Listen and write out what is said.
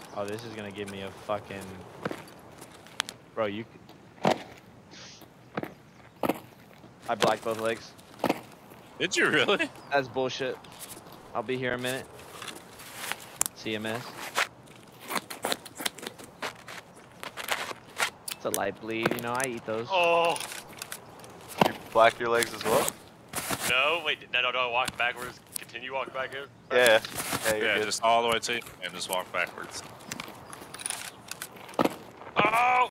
Oh, this is gonna give me a fucking... Bro, you... I blocked both legs. Did you really? That's bullshit. I'll be here a minute. CMS. It's a light bleed, you know, I eat those. Oh. You black your legs as well? No, wait, no, walk backwards. Continue walking back here. Yeah. You're Yeah, good. just all the way to you and just walk backwards. Oh!